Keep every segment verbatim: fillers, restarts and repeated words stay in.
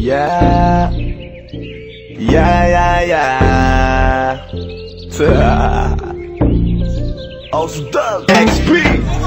Yeah, yeah, yeah, yeah. Also Doug X P.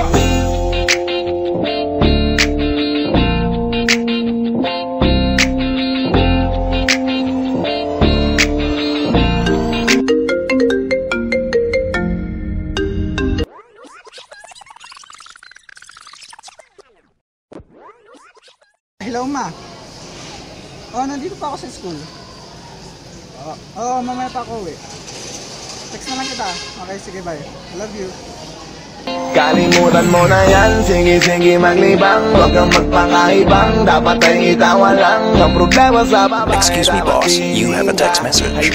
Hello, ma. Oh, nandito pa ako sa school. Oo, oh, oh, mamaya pa ako uwi. Text na lang kita. Okay, sige, bye. I love you. Kalimutan mo na yan, sige sige maglibang. Huwag kang magpakaibang, dapat ay itawa lang. Ang problema sa babae. Excuse me, boss, you have a text message.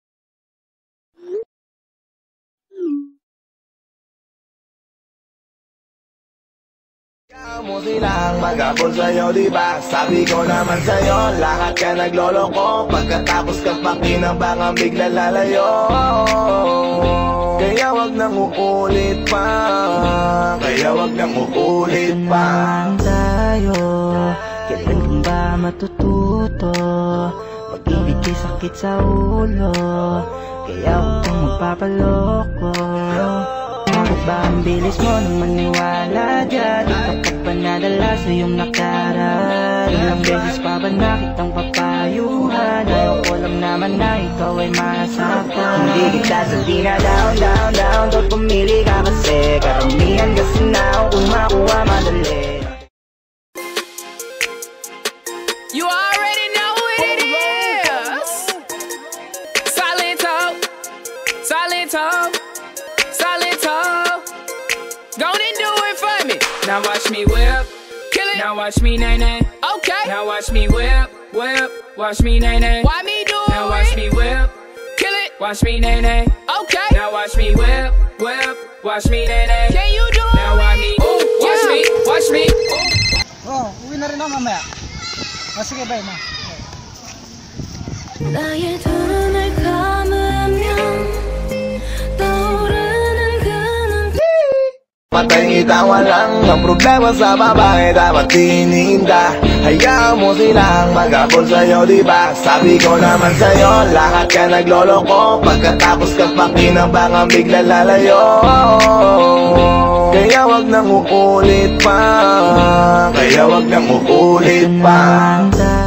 Hayaan mo silang mag-abol sa'yo, diba? Sabi ko naman sa'yo, lahat ka nagloloko. Pagkatapos ka pakinabangan, bigla lalayo. Kaya wag nang uulit pa, kaya wag nang uulit pa. Tayo, kailan ba matututo? Pag-ibig ay sakit sa ulo, kaya huwag kang magpapaloko. Bakit ba ang bilis mo nang maniwala dyan? Di ka pa ba nadala sa iyong nakaraan? Ilang beses pa ba nakitang papayuhan? Ayaw ko lang naman na ikaw ay masaktan. Hindi kita sabi na down, down, down. Tot pumili ka kasi karamihan kasi na kung makuha madali. You already know what it is. Silento, Silento, Silento. Go and do it for me. Now watch me whip, kill it. Now watch me nay nay. Okay. Now watch me whip, whip. Watch me nay nay. Why me do it? Now watch me whip, kill it. Watch me nay nay. Okay. Now watch me whip, whip. Watch me nay nay. Can you do it? Now watch me, ooh, watch yeah. me, watch me. Ooh. Oh, uwi na rin ako mamaya. Oh, sige, bye, ma. 나의 두 눈을 감으면 떠오르는 그 눈빛. Patay itawa lang, ang problema sa babae dapat tininda. Hayaan mo silang mag-abol sa'yo, diba? Sabi ko naman sa'yo, lahat ka nagloloko. Pagkatapos ka pakinabangan, bigla lalayo. Kaya wag nang uulit pa, kaya wag nang uulit pa.